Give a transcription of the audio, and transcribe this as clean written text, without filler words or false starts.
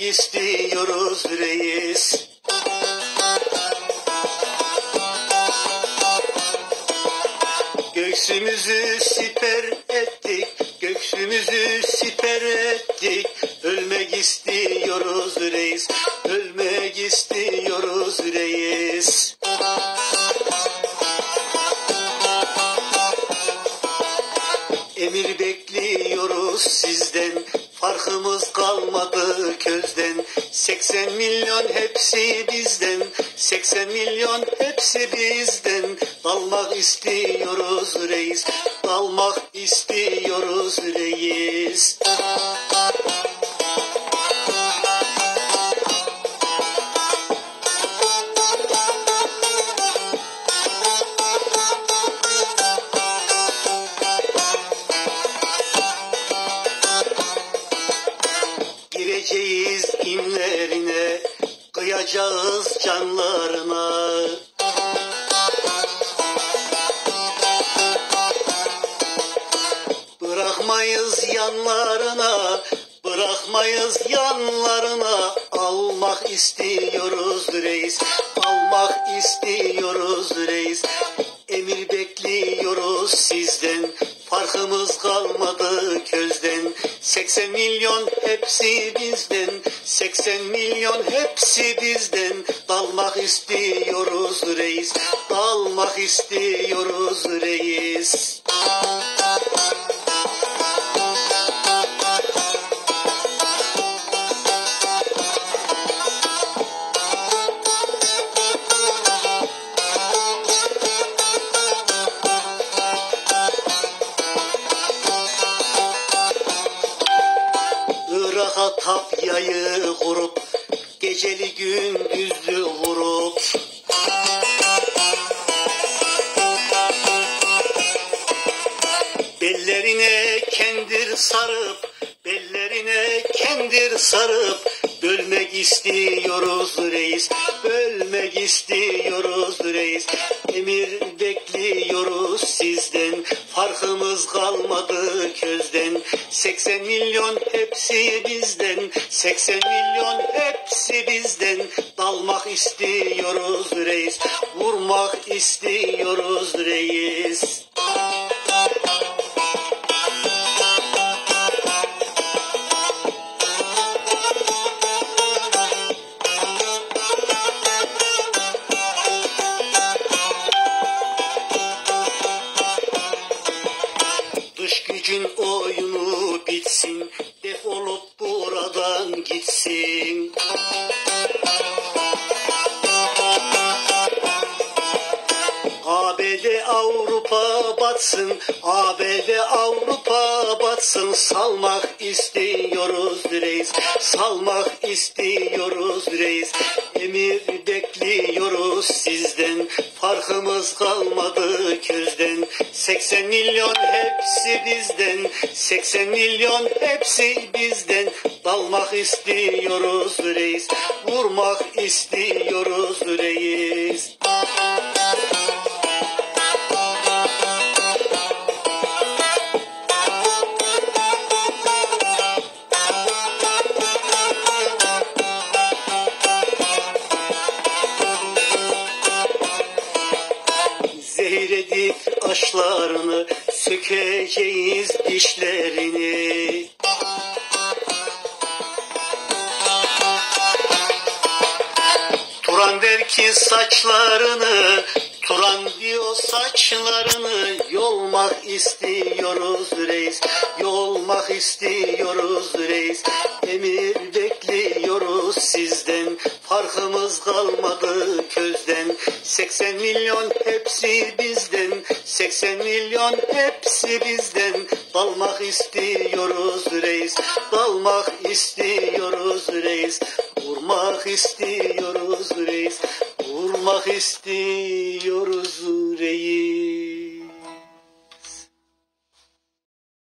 istiyoruz reis. Göğsümüzü siper ettik, göğsümüzü siper ettik. Ölmek istiyoruz reis, ölmek istiyoruz reis. Emir bekliyoruz sizden, farkımız kalmadı közden. 80 milyon hepsi bizden, 80 milyon hepsi bizden. Dalmak istiyoruz reis, dalmak istiyoruz reis. Gireceğiz inlerine, kıyacağız canlarına. Bırakmayız yanlarına, bırakmayız yanlarına. Almak istiyoruz reis, almak istiyoruz reis. Emir bekliyoruz sizden, farkımız kalmadı közden. 80 milyon hepsi bizden, 80 milyon hepsi bizden. Dalmak istiyoruz reis, dalmak istiyoruz reis. Irak'a Tapya'yı kurup, geceli gündüzlü vurup. Bellerine kendir sarıp, bellerine kendir sarıp. Bölmek istiyoruz reis, bölmek istiyoruz reis. Emir bekliyoruz sizden, farkımız kalmadı közden. 80 milyon hepsi bizden, 80 milyon hepsi bizden. Dalmak istiyoruz reis, vurmak istiyoruz reis. Dış gücün oyunu bitsin, defolup buradan gitsin. ABD Avrupa batsın, ABD Avrupa batsın. Salmak istiyoruz reis, salmak istiyoruz reis. Emir bekliyoruz sizden, farkımız kalmadı közden. 80 milyon hepsi bizden, 80 milyon hepsi bizden. Dalmak istiyoruz reis, vurmak istiyoruz reis. Zehir edip aşlarını, sökeceğiz dişlerini. Turan der ki saçlarını, Turan diyor saçlarını. Yolmak istiyoruz reis, yolmak istiyoruz reis. Emir bekliyoruz sizden, farkımız kalmadı közden. 80 milyon hepsi bizden, 80 milyon hepsi bizden. Dalmak istiyoruz reis, dalmak istiyoruz reis. Vurmak istiyoruz reis, vurmak istiyoruz reis.